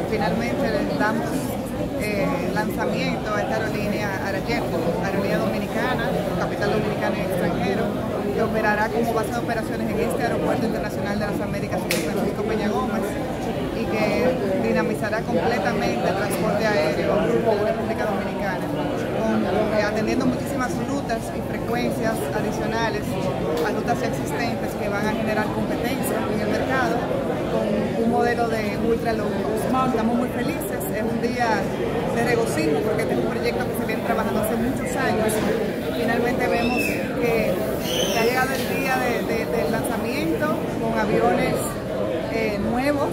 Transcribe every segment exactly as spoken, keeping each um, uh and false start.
finalmente le damos eh, lanzamiento a esta aerolínea Arajet, aerolínea dominicana, capital dominicana y extranjero, que operará como base de operaciones en este aeropuerto internacional de las Américas, Francisco Peña Gómez, y que dinamizará completamente el transporte aéreo de la República Dominicana, con, eh, atendiendo muchísimas rutas y frecuencias adicionales a rutas existentes que van a generar competencia en el mercado, con un modelo de ultra low cost. Estamos muy felices, es un día de regocijo porque este es un proyecto que se viene trabajando hace muchos años. Finalmente vemos que, que ha llegado el día de, de, del lanzamiento con aviones eh, nuevos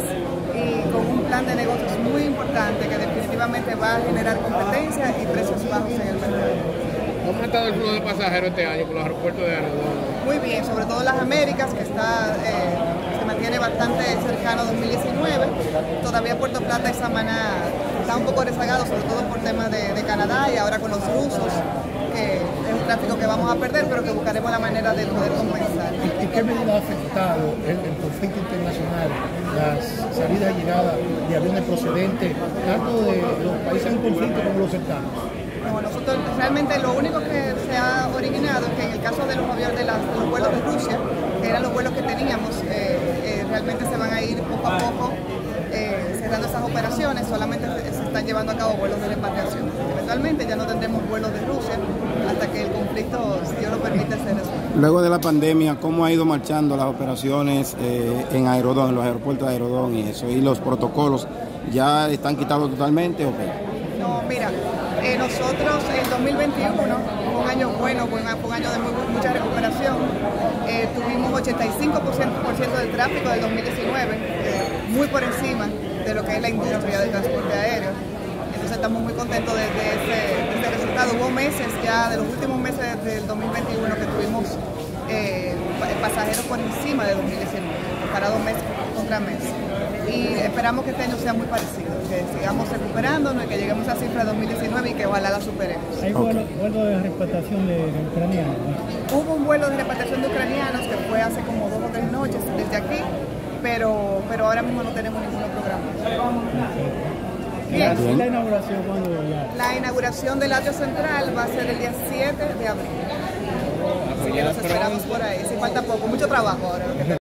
y con un plan de negocios muy importante que definitivamente va a generar competencia y precios bajos en el mercado. ¿Cómo ha estado el flujo de pasajeros este año por los aeropuertos de Aerodón? Muy bien, sobre todo las Américas, que está, eh, se mantiene bastante cercano a dos mil diecinueve. Todavía Puerto Plata y Samaná está un poco rezagado, sobre todo por temas de, de Canadá y ahora con los rusos, que es un tráfico que vamos a perder, pero que buscaremos la manera de poder compensar. ¿Y qué medida ha afectado el, el conflicto internacional, las salidas y llegadas de aviones procedentes, tanto de los países en conflicto como los cercanos? No, nosotros realmente lo único que se ha originado es que en el caso de los aviones de, las, de los vuelos de Rusia, que eran los vuelos que teníamos, eh, eh, realmente se van a ir poco a poco eh, cerrando esas operaciones, solamente se, se están llevando a cabo vuelos de repatriación. Eventualmente ya no tendremos vuelos de Rusia hasta que el conflicto, si Dios lo permite, se resuelva. Luego de la pandemia, ¿cómo ha ido marchando las operaciones eh, en Aerodón, en los aeropuertos de Aerodón y eso? ¿Y los protocolos ya están quitados totalmente o qué? No, mira, eh, nosotros en dos mil veintiuno fue un año bueno, fue un año de muy, mucha recuperación. Eh, tuvimos ochenta y cinco por ciento del tráfico del dos mil diecinueve, eh, muy por encima de lo que es la industria del transporte aéreo. Entonces estamos muy contentos de, de, ese, de ese resultado. Hubo meses ya, de los últimos meses del dos mil veintiuno, que tuvimos eh, pasajeros por encima de dos mil diecinueve, comparado mes contra mes. Y esperamos que este año sea muy parecido, que sigamos recuperándonos y que lleguemos a esa cifra de dos mil diecinueve y que ojalá la superemos. ¿Hay vuelo, vuelo de repatriación de, de ucranianos? Hubo un vuelo de repatriación de ucranianos que fue hace como dos o tres noches desde aquí, pero, pero ahora mismo no tenemos ninguno programado. Bien. ¿Y la inauguración cuándo? La inauguración del atrio central va a ser el día siete de abril. Así que nos esperamos por ahí. Sí, falta poco, mucho trabajo ahora.